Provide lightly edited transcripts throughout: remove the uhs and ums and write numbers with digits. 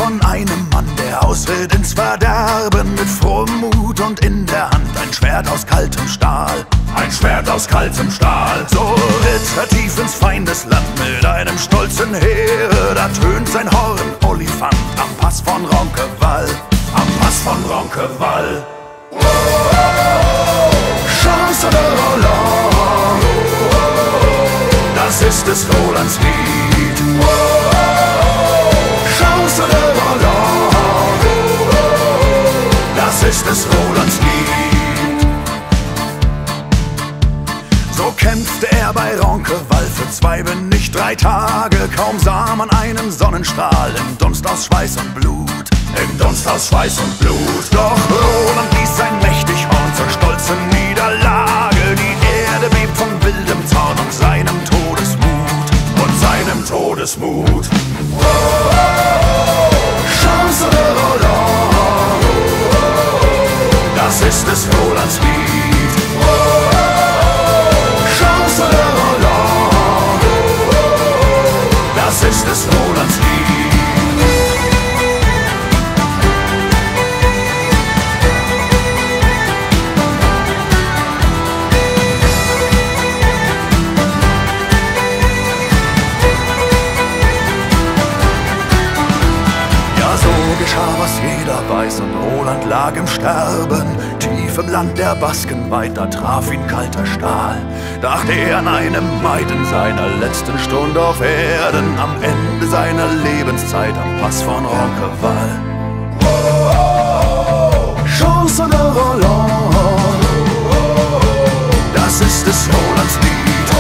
von einem Mann, der ausritt ins Verderben mit frohem Mut und in der Hand ein Schwert aus kaltem Stahl. Ein Schwert aus kaltem Stahl. So ritt er tief ins Feindesland mit einem stolzen Heere. Da tönt sein Horn Olifant am Pass von Roncesvalles. Am Pass von Roncesvalles. Chance de Roland, das ist des Rolands Lied. Chance de Roland, das ist des Rolands Lied. So kämpfte er bei Roncesvalles für 2, wenn nicht 3 Tage. Kaum sah man einen Sonnenstrahl im Dunst aus Schweiß und Blut. Im Dunst aus Schweiß und Blut. Doch Roland blies sein mächtig Horn zur stolzen Niederlage. Die Erde bebt von wildem Zorn und seinem Todesmut. Und seinem Todesmut. Chance de Roland, das ist des Rolands Lied. Chance de Roland, das ist des Rolands Lied. Was jeder weiß, und Roland lag im Sterben, tief im Land der Basken weit, da traf ihn kalter Stahl. Dachte er an eine Maid in seiner letzten Stunde auf Erden, am Ende seiner Lebenszeit am Pass von Roncesvalles. Chance de Roland, das ist des Rolands Lied.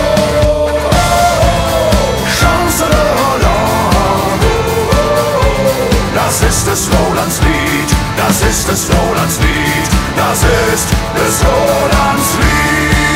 Chance de Roland, das ist des Rolands Lied, das ist des Rolands Lied, das ist des Rolands Lied.